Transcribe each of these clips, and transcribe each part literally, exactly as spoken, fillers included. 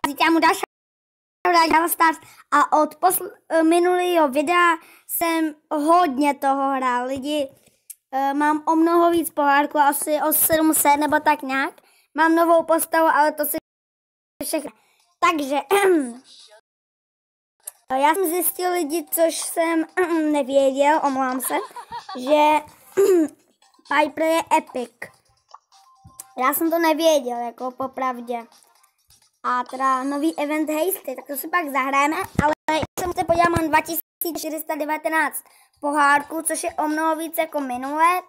Říkám mu další Stars a od posl- minulého videa jsem hodně toho hrál. Lidi, uh, mám o mnoho víc pohárku, asi o sedm set nebo tak nějak. Mám novou postavu, ale to si všechno. Takže já jsem zjistil lidi, což jsem nevěděl, omlouvám se, že Piper je epic. Já jsem to nevěděl, jako popravdě. A teda nový event Hasty, tak to si pak zahrajeme, ale jsem se podíval, mám dva tisíce čtyři sta devatenáct pohárků, což je o mnoho víc jako minulé.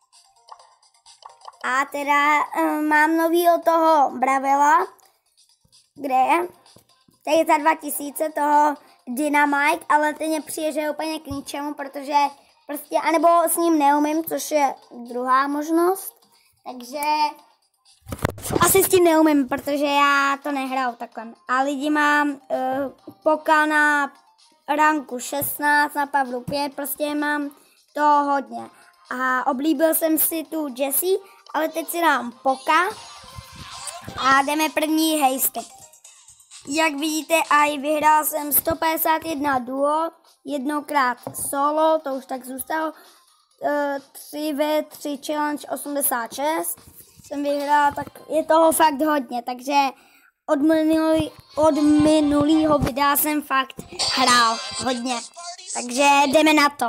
A teda um, mám novýho toho Bravela, kde je, tady za dva tisíce toho Dynamite, ale ten mě přijde, že je úplně k ničemu, protože prostě, anebo s ním neumím, což je druhá možnost, takže asi s tím neumím, protože já to nehraju takhle. A lidi mám uh, poka na ranku šestnáct, na Pavlu pět, prostě mám to hodně. A oblíbil jsem si tu Jessie, ale teď si dám poka a jdeme první Hasty. Jak vidíte, aj vyhrál jsem sto padesát jedna duo, jednokrát solo, to už tak zůstalo, tři ve tři challenge osmdesát šest jsem vyhrál, tak je toho fakt hodně, takže od, minulý, od minulýho videa jsem fakt hrál hodně, takže jdeme na to.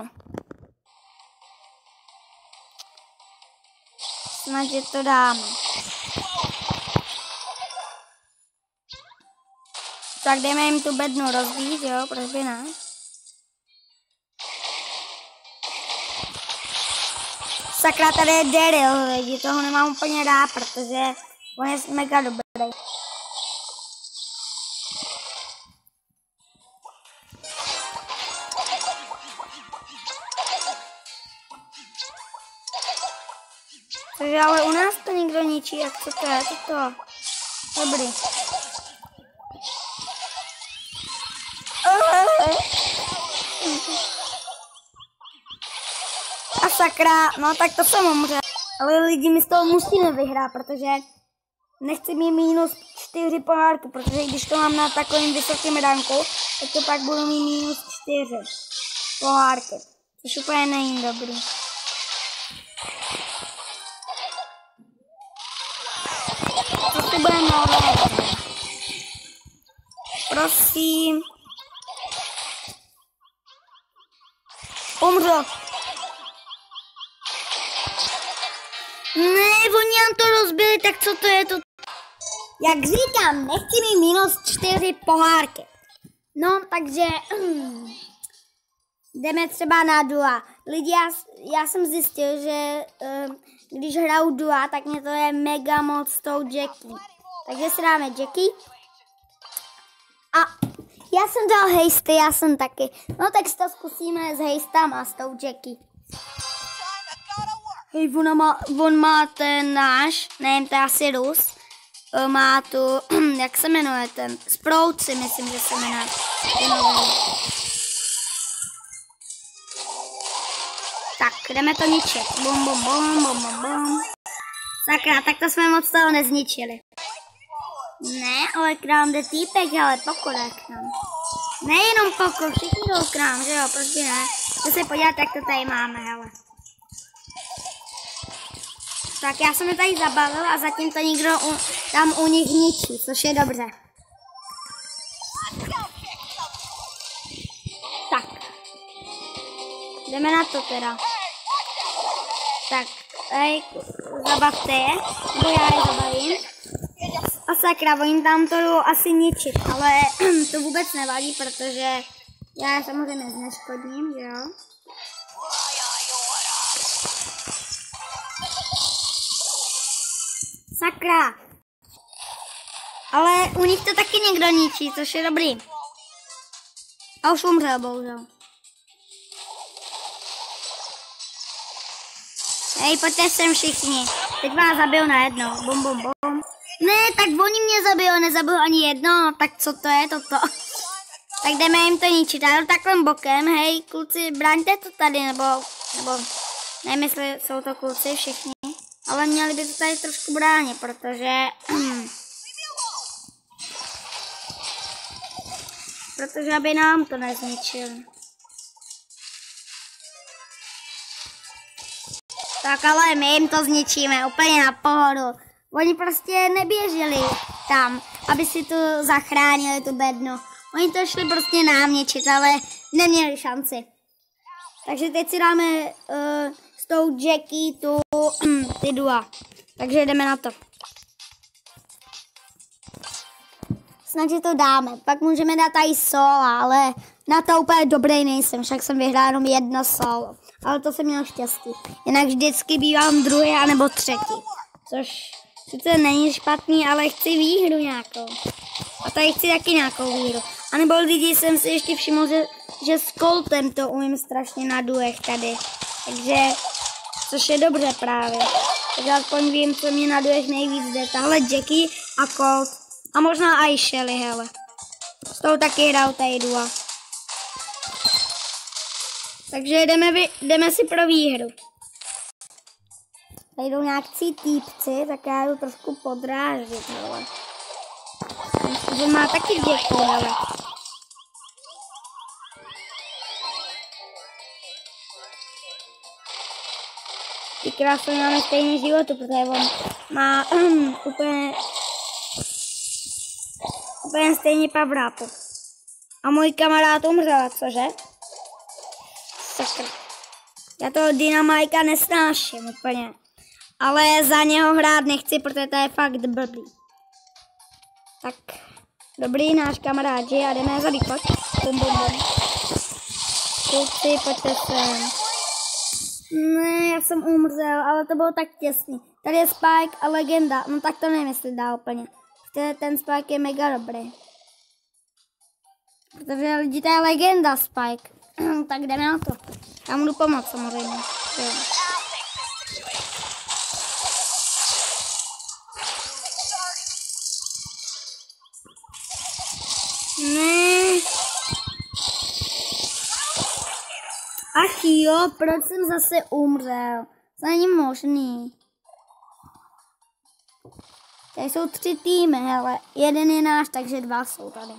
Snad, že to dáme. Tak jdeme jim tu bednu rozbít, jo, proč by ne? Sakra, tady je Daryl, lidi, toho nemám úplně rád, protože on je mega dobrý. Takže ale u nás to nikdo ničí, jak co to je, to to. Dobrý. A sakra, no tak to jsem umřel. Ale lidi, mi z toho musíme vyhrát, protože nechci mít minus čtyři pohárky, protože když to mám na takovým vysokém ranku, tak to pak budu mít minus čtyři pohárky, což úplně není dobrý. Co si budeme nové? Prosím. Umřel. Ne, oni nám to rozbili, tak co to je to? Jak říkám, nechci mít minus čtyři pohárky. No, takže mm, jdeme třeba na dua. Lidi, já, já jsem zjistil, že um, když hraju dua, tak mě to je mega moc s tou Jackie. Takže si dáme Jackie. A já jsem dal Hasty, já jsem taky. No tak si to zkusíme s Hastama, s tou Jackie. Hej, on má, on má ten náš, nevím, to je asi Rus, má tu, jak se jmenuje ten, Sprout si myslím, že se jmenuje. Tak, jdeme to ničit. Bum, bum, bum, bum, bum, bum. Sakra, tak to jsme moc toho nezničili. Ne, ale k nám jde týpek, ale Poko jde k nám. Nejenom Poko, všichni jdou k nám, že jo, prostě ne. To se podívat, jak to tady máme, hele. Tak já jsem je tady zabalil a zatím to nikdo u, tam u nich ničí, což je dobře. Tak. Jdeme na to teda. Tak, hej, zabavte je, nebo já je zabavím. A sakra, oni tam to jdou asi ničit, ale to vůbec nevadí, protože já je samozřejmě zneškodním, že jo. Sakra. Ale u nich to taky někdo ničí, což je dobrý. A už umřel, bohužel. Hej, pojďte sem všichni. Teď vás zabiju najednou. Bum, bum, bum. Ne, tak oni mě zabijou, nezabiju ani jedno. Tak co to je toto? Tak jdeme jim to ničit. Já jdu takovým bokem. Hej, kluci, braňte to tady, nebo, nebo nevím, jestli jsou to kluci všichni. Ale měli by to tady trošku bránit, protože protože aby nám to nezničili. Tak ale my jim to zničíme úplně na pohodu. Oni prostě neběželi tam, aby si tu zachránili tu bednu. Oni to šli prostě náměčit, ale neměli šanci. Takže teď si dáme uh, s tou Jackie tu ty dua. Takže jdeme na to. Snad, že to dáme. Pak můžeme dát i sola, ale na to úplně dobrý nejsem. Však jsem vyhrál jenom jedno solo. Ale to jsem měl štěstí. Jinak vždycky bývám druhý anebo třetí. Což sice není špatný, ale chci výhru nějakou. A tady chci taky nějakou výhru. A nebo lidi jsem si ještě všiml, že, že s Coltem to umím strašně na duech tady. Takže, což je dobře právě. Takže aspoň vím, co mě na duech nejvíc jde. Tahle Jackie a Colt. A možná i Shelly, hele. S tou taky hrál tady dua. Takže jdeme, vy, jdeme si pro výhru. Tady jdou nějakcí týpci, tak já jdu trošku podrážit, hele. Že má taky Jackie, hele. Ty krásně máme stejný životu, protože on má um, úplně, úplně stejný power up. A můj kamarád umřel, cože? Sakra. Já toho Dynamajka nesnáším úplně. Ale za něho hrát nechci, protože to je fakt blbý. Tak, dobrý náš kamarád, že? A jdeme za východ. Bum, bum, bum. Kluci, pojďte sem. Ne, já jsem umřel, ale to bylo tak těsný. Tady je Spike a Legenda. No tak to nevím, jestli dá úplně. Protože ten Spike je mega dobrý. Protože lidi, to je Legenda Spike. Tak jdeme na to. Já mu jdu pomoct samozřejmě. Jo. Ne. Ach jo, proč jsem zase umřel? To není možný. Tady jsou tři týmy, hele. Jeden je náš, takže dva jsou tady.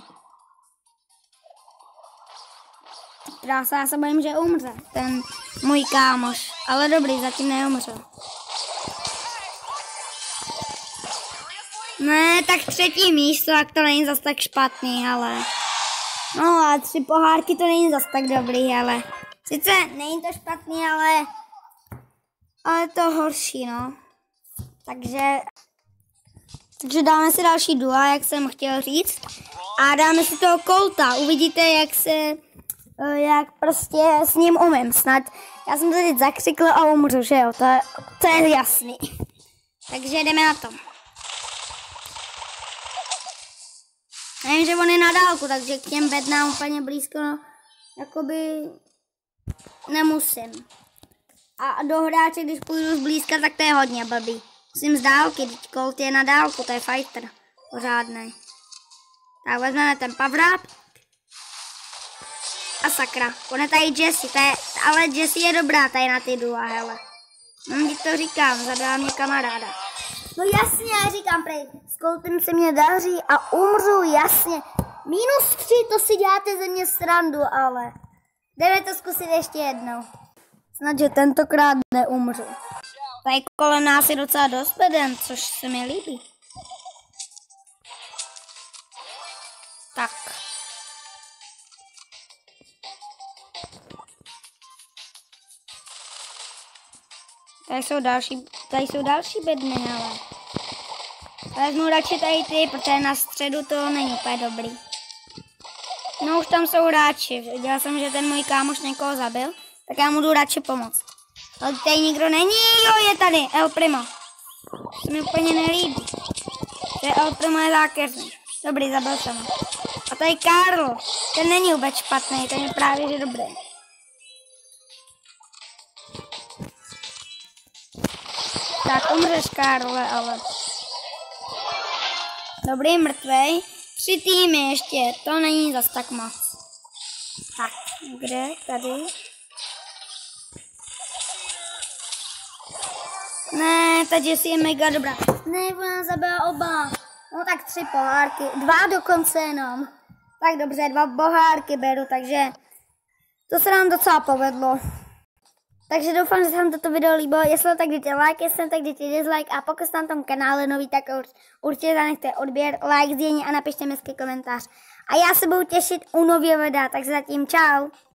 Krása, já se bojím, že umře ten můj kámoš. Ale dobrý, zatím neumřel. Ne, tak třetí místo, tak to není zas tak špatný, ale. No a tři pohárky to není zas tak dobrý, ale. Sice není to špatný, ale. Ale to horší, no. Takže. Takže dáme si další dua, jak jsem chtěl říct. A dáme si toho Colta. Uvidíte, jak se. Jak prostě s ním umím snad. Já jsem to teď zakřikl a umřu, že jo, to je, to je jasný. Takže jdeme na to. Nevím, že on je na dálku, takže k těm bednám úplně blízko, no, jakoby nemusím. A do hráče, když půjdu zblízka, tak to je hodně blbý. Musím z dálky, teď Colt je na dálku, to je fighter. Pořádnej. Tak vezmeme ten power up. A sakra, on je tady Jessie, to je, ale Jessie je dobrá tady na ty dua, hele. Hm, to říkám, zadá mě kamaráda. No jasně, já říkám prej, s Coltem se mě daří a umřu, jasně. Minus tři, to si děláte ze mě srandu, ale. Jdeme to zkusit ještě jednou. Snad, že tentokrát neumřu. Tady kolem nás je docela dost beden, což se mi líbí. Tak. Tady jsou další, tady jsou další bedny, ale. Vezmu radši tady ty, protože na středu to není úplně dobrý. No už tam jsou hráči, viděla jsem, že ten můj kámoš někoho zabil, tak já mu jdu radši pomoct. Ale tady nikdo není, jo, je tady, El Primo. To mi úplně nelíbí. To je El Primo je zákeřný. Dobrý, zabil jsem ho. A tady Karl, ten není vůbec špatný, ten je právě že dobrý. Tak umřeš, Karle, ale. Dobrý, mrtvej. Tři týmy ještě, to není zas tak moc. Tak, kde? Tady. Ne, ta Jessie je mega dobrá. Ne, ona zabila oba. No tak tři pohárky, dva dokonce jenom. Tak dobře, dva bohárky beru, takže to se nám docela povedlo. Takže doufám, že se vám toto video líbilo. Jestli tak dejte like, jestli tak dejte dislike a pokud jste na tom kanále nový, tak určitě zanechte odběr, like, sdílení a napište mi komentář. A já se budu těšit u nového videa, takže zatím čau.